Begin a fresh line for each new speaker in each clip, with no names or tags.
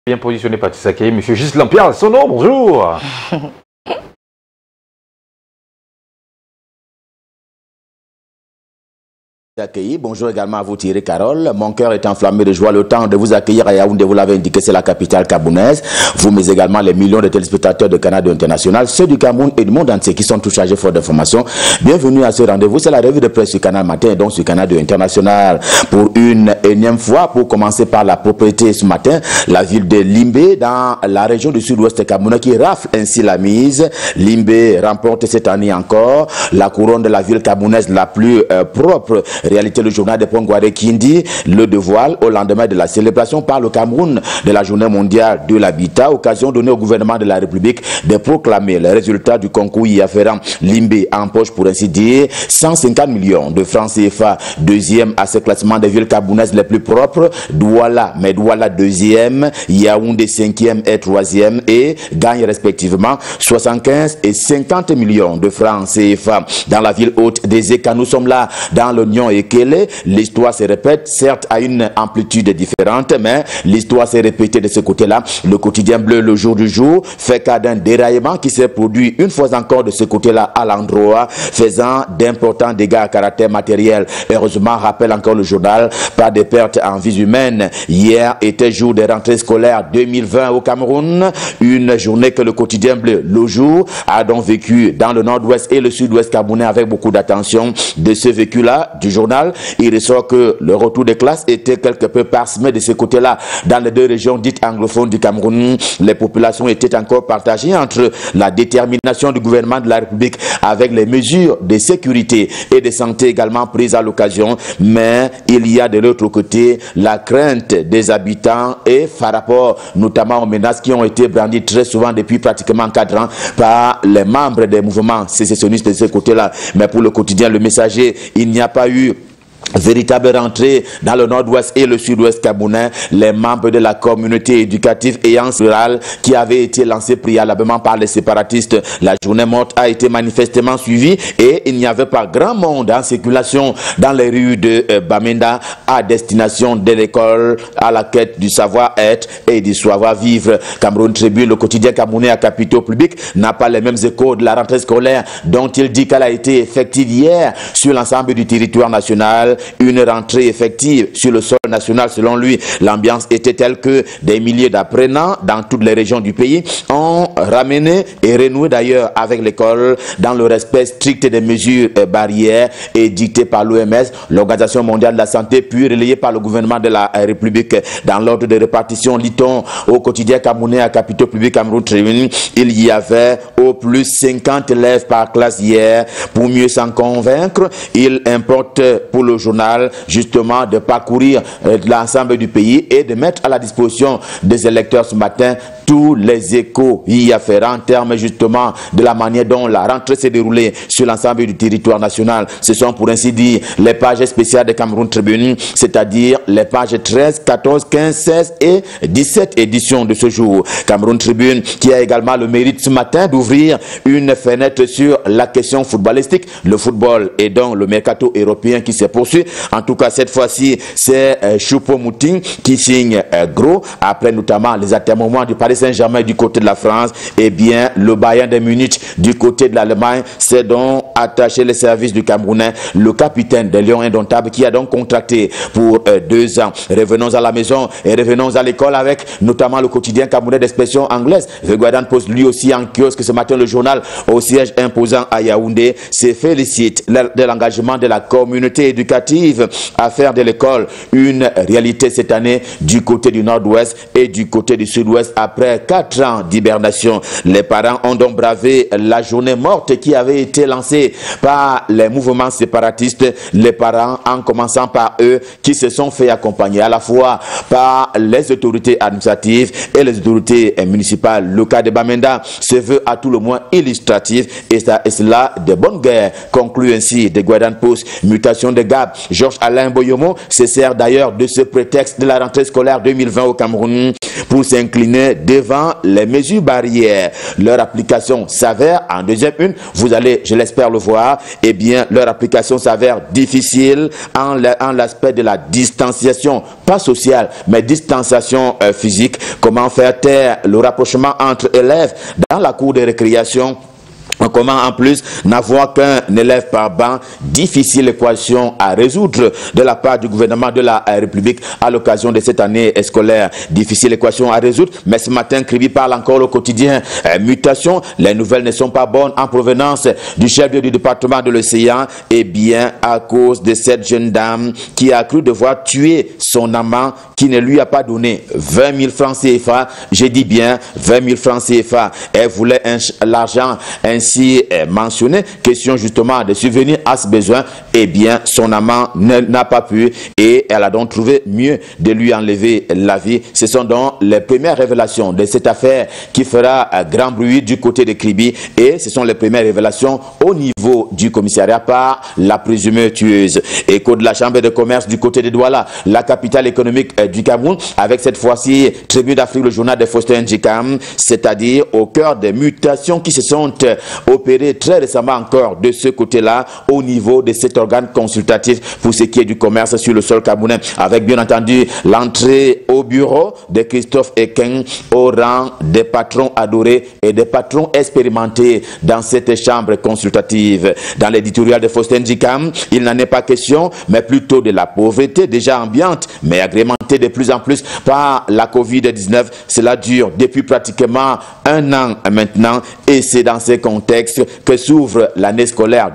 Bien positionné par Tshisekedi, M. Ghislain Pierre Sono, bonjour.
Accueilli. Bonjour également à vous Thierry Carole. Mon cœur est enflammé de joie. Le temps de vous accueillir à Yaoundé, vous l'avez indiqué, c'est la capitale camerounaise. Vous, mais également les millions de téléspectateurs de Canada International, ceux du Cameroun et du monde entier qui sont tous chargés fort d'informations. Bienvenue à ce rendez-vous. C'est la revue de presse sur Canal Matin et donc sur Canada International. Pour une énième fois, pour commencer par la propriété ce matin, la ville de Limbé dans la région du sud-ouest camerounais qui rafle ainsi la mise. Limbé remporte cette année encore la couronne de la ville camerounaise la plus propre. Réalité, le journal de Pongware qui dit le dévoile au lendemain de la célébration par le Cameroun de la journée mondiale de l'habitat, occasion donnée au gouvernement de la République de proclamer les résultats du concours y afférent. Limbé empoche pour ainsi dire 150 millions de francs CFA, deuxième à ce classement des villes camerounaises les plus propres. Douala, mais Douala deuxième, Yaoundé cinquième et troisième et gagne respectivement 75 et 50 millions de francs CFA. Dans la ville haute des Écas, nous sommes là dans l'Oignon et Kélé. L'histoire se répète, certes à une amplitude différente, mais l'histoire s'est répétée de ce côté-là. Le quotidien bleu, le jour du jour, fait cas d'un déraillement qui s'est produit une fois encore de ce côté-là à l'endroit, faisant d'importants dégâts à caractère matériel. Heureusement, rappelle encore le journal, pas de pertes en vies humaines. Hier était jour des rentrées scolaires 2020 au Cameroun, une journée que le quotidien bleu, le jour, a donc vécu dans le nord-ouest et le sud-ouest camerounais avec beaucoup d'attention. De ce vécu-là, du journal, il ressort que le retour des classes était quelque peu parsemé de ce côté-là. Dans les deux régions dites anglophones du Cameroun, les populations étaient encore partagées entre la détermination du gouvernement de la République avec les mesures de sécurité et de santé également prises à l'occasion, mais il y a de l'autre côté la crainte des habitants et par rapport notamment aux menaces qui ont été brandies très souvent depuis pratiquement 4 ans par les membres des mouvements sécessionnistes de ce côté-là. Mais pour le quotidien Le Messager, il n'y a pas eu véritable rentrée dans le nord-ouest et le sud-ouest camerounais. Les membres de la communauté éducative et rurale qui avaient été lancés préalablement par les séparatistes. La journée morte a été manifestement suivie et il n'y avait pas grand monde en circulation dans les rues de Bamenda à destination de l'école à la quête du savoir-être et du savoir-vivre. Cameroun Tribune, le quotidien camerounais à capitaux publics, n'a pas les mêmes échos de la rentrée scolaire dont il dit qu'elle a été effective hier sur l'ensemble du territoire national. Une rentrée effective sur le sol national. Selon lui, l'ambiance était telle que des milliers d'apprenants dans toutes les régions du pays ont ramené et renoué d'ailleurs avec l'école dans le respect strict des mesures barrières édictées par l'OMS, l'Organisation mondiale de la santé, puis relayées par le gouvernement de la République. Dans l'ordre de répartition, lit-on au quotidien camerounais à capitaux publics Cameroun Tribune, il y avait au plus 50 élèves par classe hier. Pour mieux s'en convaincre, il importe pour le journal justement de parcourir l'ensemble du pays et de mettre à la disposition des électeurs ce matin tous les échos y afférents en termes justement de la manière dont la rentrée s'est déroulée sur l'ensemble du territoire national. Ce sont pour ainsi dire les pages spéciales de Cameroun Tribune, c'est-à-dire les pages 13, 14, 15, 16 et 17 éditions de ce jour. Cameroun Tribune qui a également le mérite ce matin d'ouvrir une fenêtre sur la question footballistique, le football et donc le mercato européen qui se poursuit. En tout cas, cette fois-ci, c'est Choupo-Moting qui signe gros après notamment les atermoiements du Paris Saint-Germain du côté de la France. Et bien, le Bayern de Munich du côté de l'Allemagne s'est donc attaché les services du Camerounais, le capitaine des Lions indomptables qui a donc contracté pour 2 ans. Revenons à la maison et revenons à l'école avec notamment le quotidien camerounais d'expression anglaise. The Guardian pose lui aussi en kiosque ce matin le journal au siège imposant à Yaoundé se félicite de l'engagement de la communauté éducative à faire de l'école une réalité cette année du côté du nord-ouest et du côté du sud-ouest après 4 ans d'hibernation. Les parents ont donc bravé la journée morte qui avait été lancée par les mouvements séparatistes. Les parents, en commençant par eux, qui se sont fait accompagner à la fois par les autorités administratives et les autorités municipales. Le cas de Bamenda se veut à tout le moins illustratif et cela de bonne guerre, conclut ainsi The Guardian Post. Mutation de Gab, Georges Alain Boyomo se sert d'ailleurs de ce prétexte de la rentrée scolaire 2020 au Cameroun pour s'incliner devant devant les mesures barrières. Leur application s'avère, en deuxième une, vous allez, je l'espère, le voir, eh bien, leur application s'avère difficile en l'aspect de la distanciation, pas sociale, mais distanciation physique. Comment faire taire le rapprochement entre élèves dans la cour de récréation? Comment en plus n'avoir qu'un élève par banc? Difficile équation à résoudre de la part du gouvernement de la République à l'occasion de cette année scolaire. Difficile équation à résoudre, mais ce matin, Kribi parle encore au quotidien. Mutation, les nouvelles ne sont pas bonnes en provenance du chef du département de l'Océan. Eh bien, à cause de cette jeune dame qui a cru devoir tuer son amant qui ne lui a pas donné 20 000 francs CFA. J'ai dit bien 20 000 francs CFA. Elle voulait l'argent ainsi mentionné, question justement de subvenir à ce besoin. Eh bien, son amant n'a pas pu et elle a donc trouvé mieux de lui enlever la vie. Ce sont donc les premières révélations de cette affaire qui fera grand bruit du côté de Kribi, et ce sont les premières révélations au niveau du commissariat par la présumée tueuse. Écho de la chambre de commerce du côté de Douala, la capitale économique du Cameroun, avec cette fois-ci Tribune d'Afrique, le journal de Faustin Njikam, c'est-à-dire au cœur des mutations qui se sont opérées très récemment encore de ce côté-là au niveau de cet organe consultatif pour ce qui est du commerce sur le sol camerounais, avec bien entendu l'entrée au bureau de Christophe Eken au rang des patrons adorés et des patrons expérimentés dans cette chambre consultative. Dans l'éditorial de Faustin Njikam, il n'en est pas question, mais plutôt de la pauvreté déjà ambiante, mais agrémentée de plus en plus par la Covid-19. Cela dure depuis pratiquement un an maintenant, et c'est dans ces contextes que s'ouvre l'année scolaire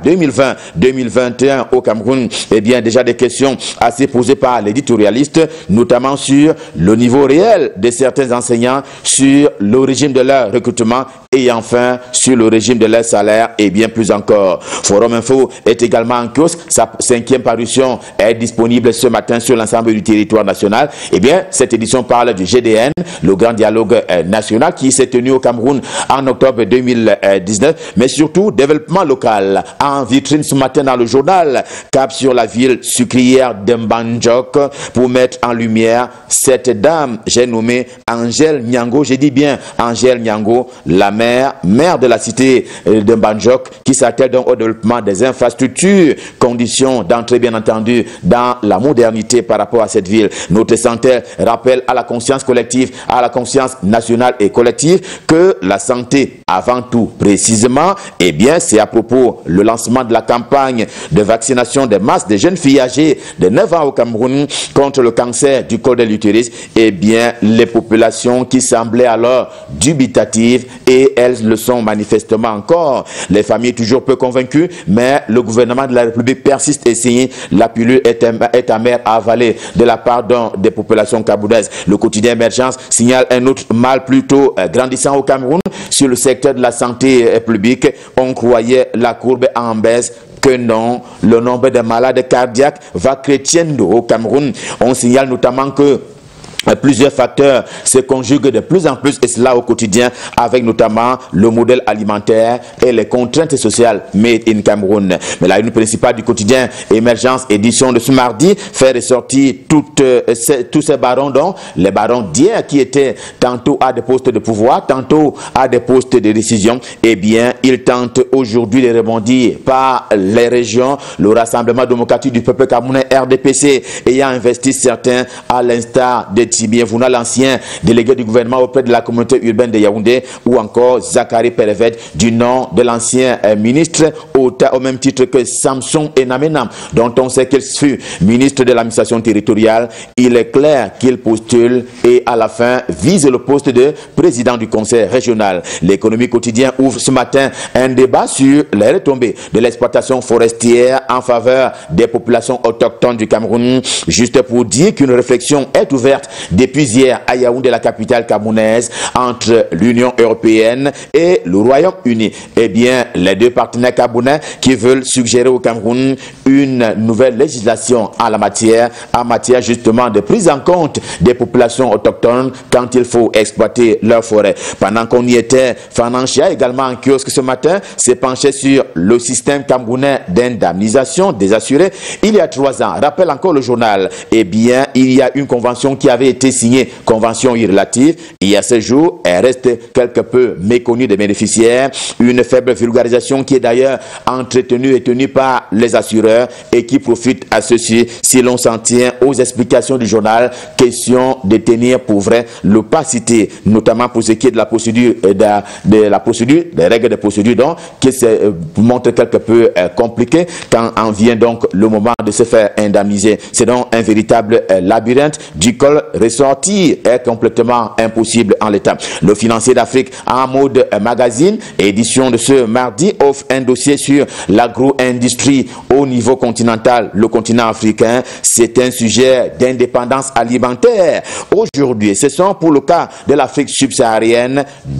2020-2021 au Cameroun. Eh bien, déjà des questions assez posées par l'éditorialiste, notamment sur le niveau réel de certains enseignants, sur le régime de leur recrutement et enfin sur le régime de leur salaire et bien plus encore. Forum Info est également en kiosque. Sa 5e parution est disponible ce matin sur l'ensemble du territoire national. Eh bien, cette édition parle du GDN, le grand dialogue national qui s'est tenu au Cameroun en octobre 2019, mais surtout développement local. En vitrine ce matin dans le journal, cap sur la ville sucrière d'Mbandjok pour mettre en lumière cette dame, j'ai nommé Angèle Nyango, j'ai dit bien Angèle Nyango, la maire de la cité d'Mbandjok, qui s'attelle donc au développement des infrastructures, conditions d'entrée bien entendu dans la modernité par rapport à cette ville. Notre santé rappelle à la conscience collective, à la conscience nationale et collective que la santé avant tout précisément, eh bien c'est à propos le lancement de la campagne de vaccination des masses des jeunes filles âgées de 9 ans au Cameroun contre le cancer du col de l'utérus. Eh bien les populations qui semblaient alors dubitatives, et elles le sont manifestement encore. Les familles toujours peu convaincues, mais le gouvernement de la République persiste et signe. La pilule est amère à avaler de la part des populations camerounaises. Le quotidien Émergence signale un autre mal plutôt grandissant au Cameroun sur le secteur de la santé publique. On croyait la courbe en baisse, que non, le nombre de malades cardiaques va crescendo au Cameroun. On signale notamment que plusieurs facteurs se conjuguent de plus en plus, et cela au quotidien, avec notamment le modèle alimentaire et les contraintes sociales made in Cameroun. Mais la une principale du quotidien Émergence, édition de ce mardi, fait ressortir tous ces barons, dont les barons d'hier qui étaient tantôt à des postes de pouvoir, tantôt à des postes de décision. Eh bien, ils tentent aujourd'hui de rebondir par les régions. Le Rassemblement démocratique du peuple camerounais, RDPC, ayant investi certains à l'instar de Tibienvouna, l'ancien délégué du gouvernement auprès de la communauté urbaine de Yaoundé, ou encore Zachary Perevet, du nom de l'ancien ministre, au même titre que Samson Enamenam, dont on sait qu'il fut ministre de l'administration territoriale. Il est clair qu'il postule et à la fin vise le poste de président du conseil régional. L'économie quotidienne ouvre ce matin un débat sur les retombées de l'exploitation forestière en faveur des populations autochtones du Cameroun, juste pour dire qu'une réflexion est ouverte depuis hier à Yaoundé, la capitale camerounaise, entre l'Union européenne et le Royaume-Uni. Eh bien, les deux partenaires camerounais qui veulent suggérer au Cameroun une nouvelle législation en matière justement de prise en compte des populations autochtones quand il faut exploiter leurs forêts. Pendant qu'on y était, Financia également en kiosque ce matin s'est penché sur le système camerounais d'indemnisation des assurés. Il y a 3 ans, rappelle encore le journal, eh bien, il y a une convention qui avait avait été signée convention irrelative et à ce jour, elle reste quelque peu méconnue des bénéficiaires. Une faible vulgarisation qui est d'ailleurs entretenue et tenue par les assureurs et qui profite à ceux-ci si l'on s'en tient aux explications du journal. Question de tenir pour vrai l'opacité, notamment pour ce qui est de la procédure, des règles de procédure, donc, qui se montre quelque peu compliqué quand en vient donc le moment de se faire indemniser. C'est donc un véritable labyrinthe duquel ressortir est complètement impossible en l'état. Le Financier d'Afrique en mode magazine, édition de ce mardi, offre un dossier sur l'agro-industrie au niveau continental. Le continent africain, c'est un sujet d'indépendance alimentaire. Aujourd'hui, ce sont pour le cas de l'Afrique subsaharienne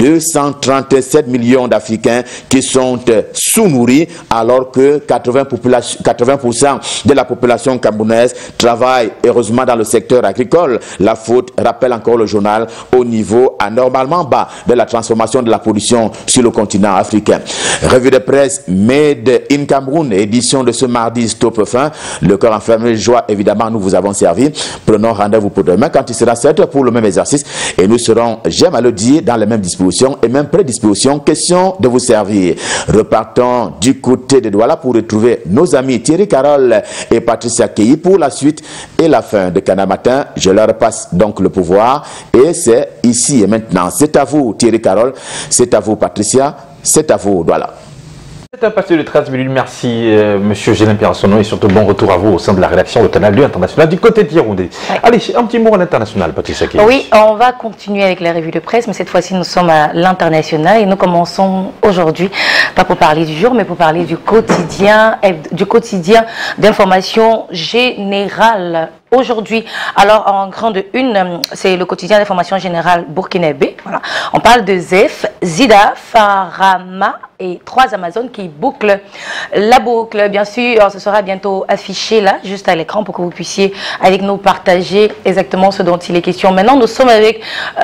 237 millions d'Africains qui sont sous-nourris alors que 80% de la population camerounaise travaille heureusement dans le secteur agricole. La faute, rappelle encore le journal, au niveau anormalement bas de la transformation de la production sur le continent africain. Revue de presse Made in Cameroun, édition de ce mardi Stop fin. Le cœur enfermé de joie, évidemment, nous vous avons servi. Prenons rendez-vous pour demain quand il sera 7 heures pour le même exercice et nous serons, j'aime à le dire, dans les mêmes dispositions et même prédispositions. Question de vous servir. Repartons du côté de Douala pour retrouver nos amis Thierry Carole et Patricia Keyi pour la suite et la fin de Canal Matin. Je leur passe donc le pouvoir et c'est ici et maintenant. C'est à vous Thierry Carole, c'est à vous Patricia, c'est à vous Douala.
C'est un passé de 13 minutes. Merci, monsieur Gélin Pierre-Sonneau, et surtout bon retour à vous au sein de la rédaction de Canal 2 International du côté de Yaoundé. Ouais. Allez, un petit mot à l'international, Patricia Keyi.
Oui, on va continuer avec la revue de presse, mais cette fois-ci, nous sommes à l'international et nous commençons aujourd'hui, pas pour parler du jour, mais pour parler du quotidien d'information générale. Aujourd'hui, alors en grande une, c'est le quotidien d'information générale burkinabé. Voilà. On parle de Zef, Zida, Farama et 3 Amazones qui bouclent la boucle. Bien sûr, ce sera bientôt affiché là, juste à l'écran pour que vous puissiez avec nous partager exactement ce dont il est question. Maintenant, nous sommes avec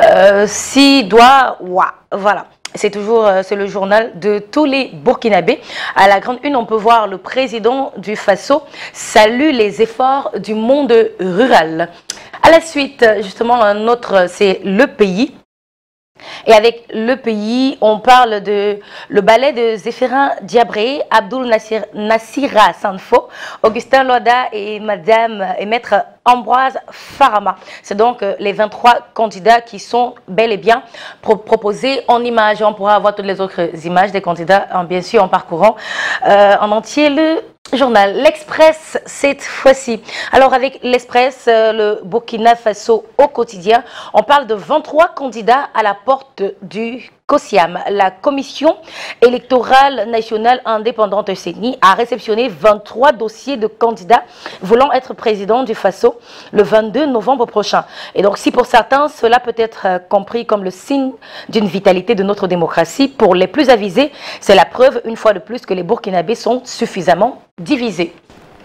Sidoua. Voilà. C'est toujours le journal de tous les Burkinabés. À la grande une, on peut voir le président du Faso salue les efforts du monde rural. À la suite, justement, un autre, c'est Le Pays. Et avec Le Pays, on parle de le ballet de Zéphirin Diabré, Abdul Nassira Sanfo, Augustin Loda et Madame et Maître Ambroise Farama. C'est donc les 23 candidats qui sont bel et bien proposés en images. On pourra avoir toutes les autres images des candidats, bien sûr, en parcourant en entier le journal. L'Express cette fois-ci. Alors avec l'Express, le Burkina Faso au quotidien, on parle de 23 candidats à la porte du COSIAM. La Commission électorale nationale indépendante CENI a réceptionné 23 dossiers de candidats voulant être président du Faso le 22 novembre prochain. Et donc si pour certains cela peut être compris comme le signe d'une vitalité de notre démocratie, pour les plus avisés, c'est la preuve une fois de plus que les Burkinabés sont suffisamment divisés.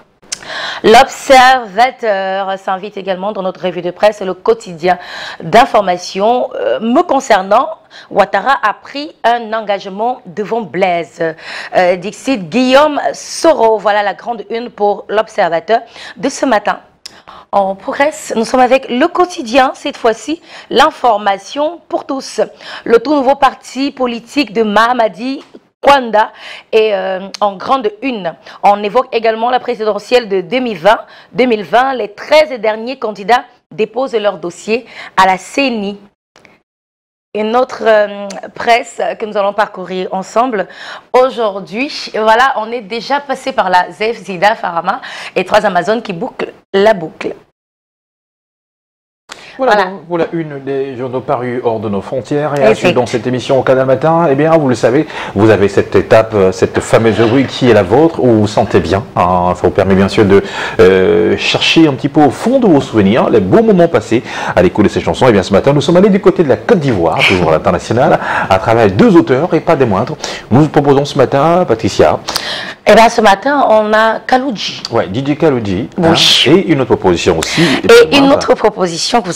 L'Observateur s'invite également dans notre revue de presse, le quotidien d'information. Me concernant, Ouattara a pris un engagement devant Blaise. Dixit Guillaume Soro, voilà la grande une pour l'Observateur de ce matin. On progresse, nous sommes avec le quotidien, cette fois-ci, l'information pour tous. Le tout nouveau parti politique de Mahamadi Kwanda est en grande une. On évoque également la présidentielle de 2020. Les 13 derniers candidats déposent leur dossier à la CENI. Une autre presse que nous allons parcourir ensemble aujourd'hui. Voilà, on est déjà passé par la Zef, Zida, Farama et 3 Amazones qui bouclent la boucle.
Voilà. Voilà une des journaux parus hors de nos frontières. Et ensuite, dans cette émission au Canal Matin, eh bien, vous le savez, vous avez cette étape, cette fameuse rue qui est la vôtre, où vous vous sentez bien. Ça vous permet bien sûr de chercher un petit peu au fond de vos souvenirs, les beaux moments passés à l'écoute de ces chansons. Et bien, ce matin, nous sommes allés du côté de la Côte d'Ivoire, toujours à l'international, à travers 2 auteurs et pas des moindres. Nous vous proposons ce matin, Patricia.
Eh bien, ce matin, on a Kaloudji.
Ouais, DJ Kaloudji.
Oui.
Et une autre proposition aussi.
Et une autre proposition que vous